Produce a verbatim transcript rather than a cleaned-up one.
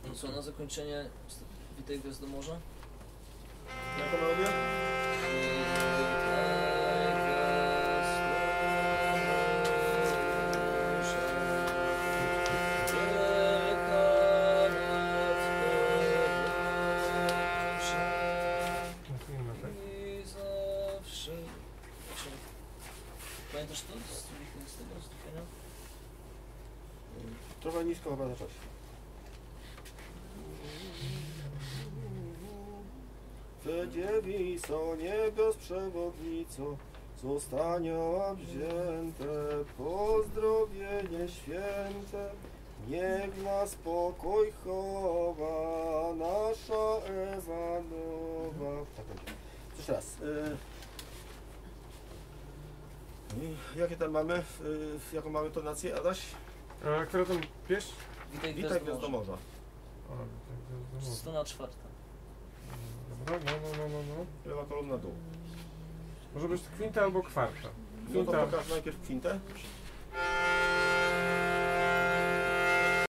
To co, na zakończenie Witaj Gwiazdomorza? Jaką melodię? Pamiętasz to? Z tego stupienia? Trochę nisko chyba zacząć. Ty dziewico, niebios przewodnico, zostanie wzięte pozdrowienie święte. Niech na spokój chowa nasza Ewanowa. Tak będzie. Jeszcze raz. Y I jakie tam mamy? Y jaką mamy tonację, Adaś? A która tam pieśń? Witaj Witaj Gwiazdomorza. Gwiazdomorza. O, Witaj Gwiazdomorza. Strona czwarta. Dobra, no, no, no, no, no. Lewa kolumna dół. Może być kwinta albo kwarta. No to Kwinta. pokaż najpierw kwintę.